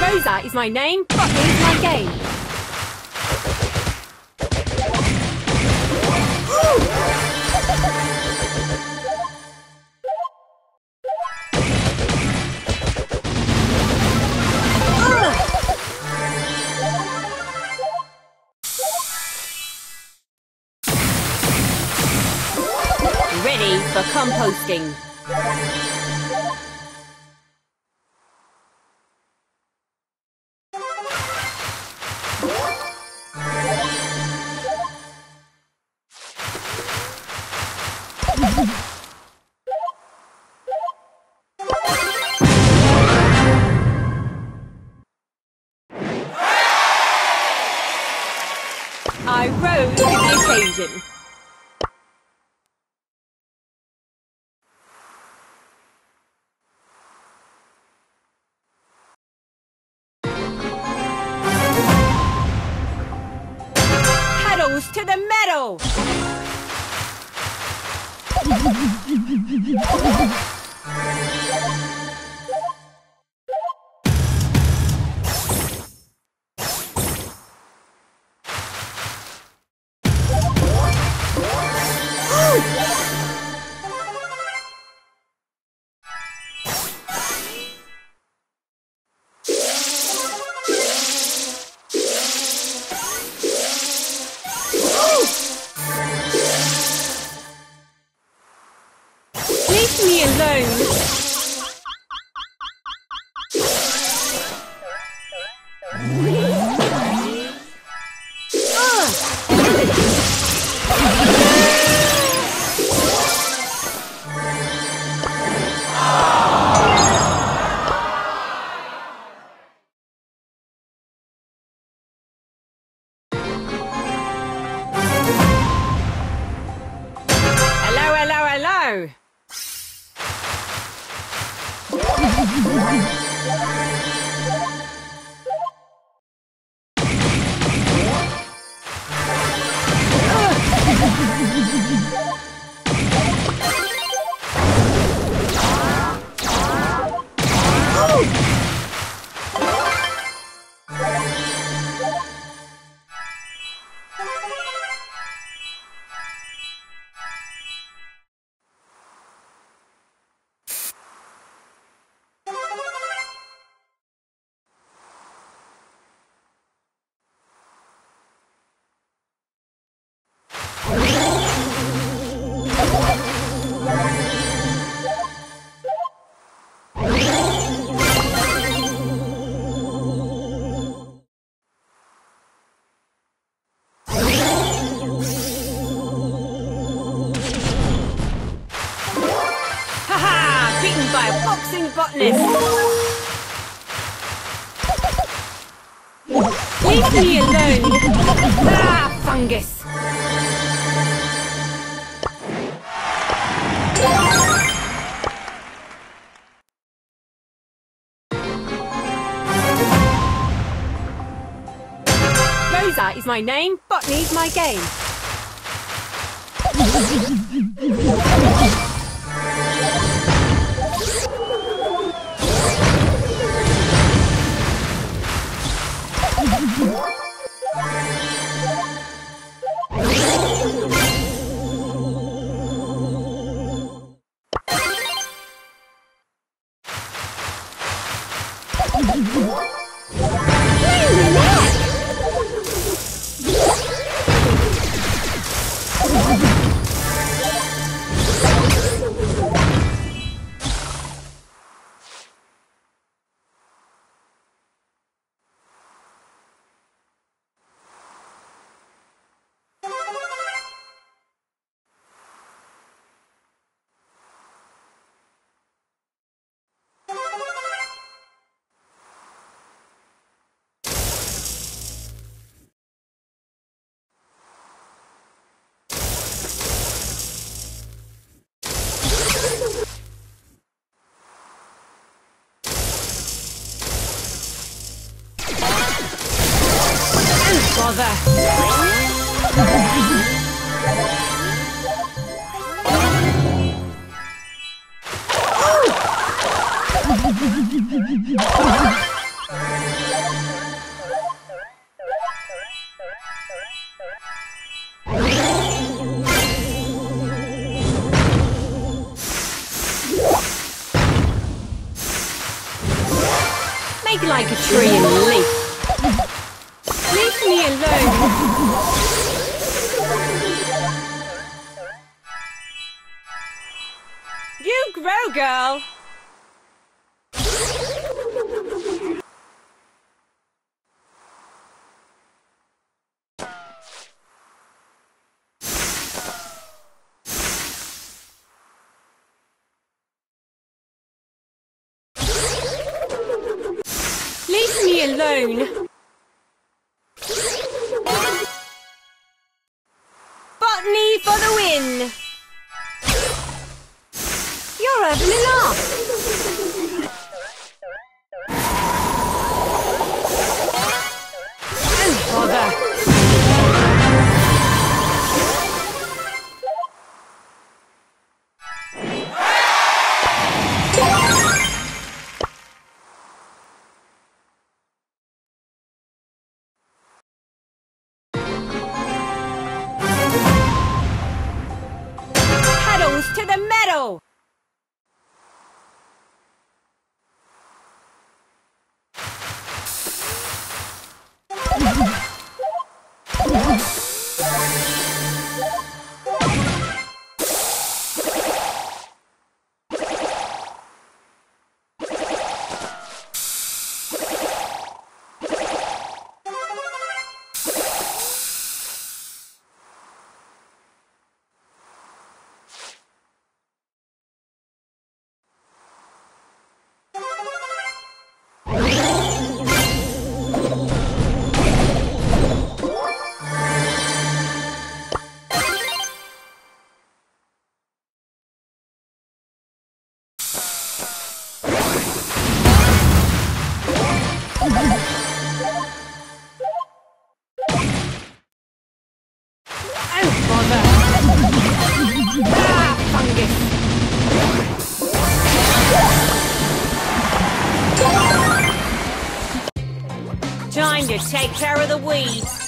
Rosa is my name, Botany is my game. Ready for composting. I rose to the occasion. Pedals to the metal! Leave me alone! Hello, hello, hello! Beaten by a boxing botanist. Leave me alone. Ah, fungus. Rosa is my name, Botany is my game. Bother. Make like a tree and leaf. Leave me alone. You grow, girl. Leave me alone. Botany for the win. You're having a laugh. Oh, bother. Pedals to the meadow. Oh, bother. Ah, fungus. Time to take care of the weeds.